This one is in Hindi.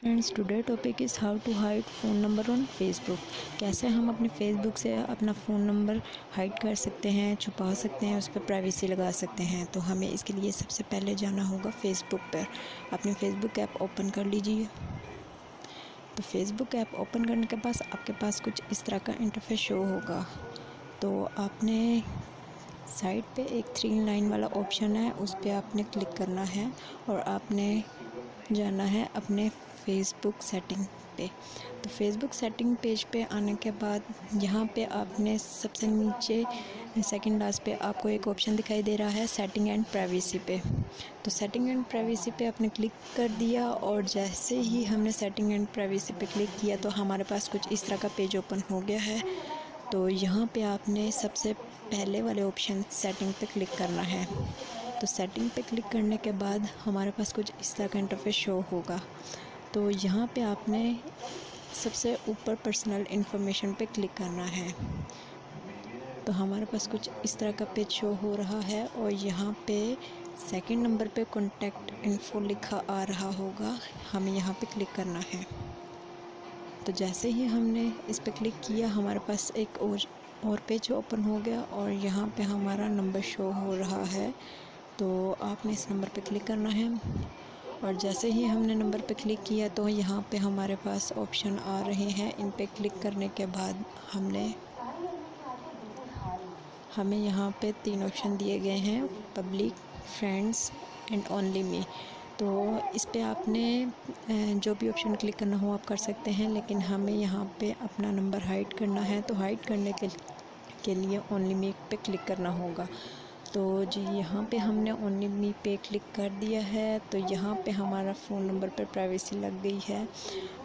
Friends, today topic is how to hide phone number on Facebook. कैसे हम अपने फेसबुक से अपना फ़ोन नंबर हाइड कर सकते हैं, छुपा सकते हैं, उस पर प्राइवेसी लगा सकते हैं। तो हमें इसके लिए सबसे पहले जाना होगा फेसबुक पर। अपनी फेसबुक ऐप ओपन कर लीजिए। तो फेसबुक ऐप ओपन करने के बाद आपके पास कुछ इस तरह का इंटरफेस शो होगा। तो आपने साइड पे एक 3 लाइन वाला ऑप्शन है, उस पर आपने क्लिक करना है और आपने जाना है अपने फेसबुक सेटिंग पे। तो फेसबुक सेटिंग पेज पे आने के बाद यहाँ पे आपने सबसे नीचे सेकंड लास्ट पे आपको एक ऑप्शन दिखाई दे रहा है सेटिंग एंड प्राइवेसी पे। तो सेटिंग एंड प्राइवेसी पे आपने क्लिक कर दिया और जैसे ही हमने सेटिंग एंड प्राइवेसी पे क्लिक किया तो हमारे पास कुछ इस तरह का पेज ओपन हो गया है। तो यहाँ पे आपने सबसे पहले वाले ऑप्शन सेटिंग पे क्लिक करना है। तो सेटिंग पे क्लिक करने के बाद हमारे पास कुछ इस तरह का इंटरफेस शो होगा। तो यहाँ पे आपने सबसे ऊपर पर्सनल इन्फॉर्मेशन पे क्लिक करना है। तो हमारे पास कुछ इस तरह का पेज शो हो रहा है और यहाँ पे सेकंड नंबर पे कॉन्टैक्ट इन्फो लिखा आ रहा होगा, हमें यहाँ पे क्लिक करना है। तो जैसे ही हमने इस पर क्लिक किया हमारे पास एक और पेज ओपन हो गया और यहाँ पे हमारा नंबर शो हो रहा है। तो आपने इस नंबर पे क्लिक करना है और जैसे ही हमने नंबर पे क्लिक किया तो यहाँ पे हमारे पास ऑप्शन आ रहे हैं। इन पे क्लिक करने के बाद हमें यहाँ पे 3 ऑप्शन दिए गए हैं, public, friends and only me. तो इस पे आपने जो भी ऑप्शन क्लिक करना हो आप कर सकते हैं, लेकिन हमें यहाँ पे अपना नंबर हाइड करना है। तो हाइड करने के लिए ओनली मी पे क्लिक करना होगा। तो जी यहाँ पे हमने ओनली मी पे क्लिक कर दिया है। तो यहाँ पे हमारा फ़ोन नंबर पर प्राइवेसी लग गई है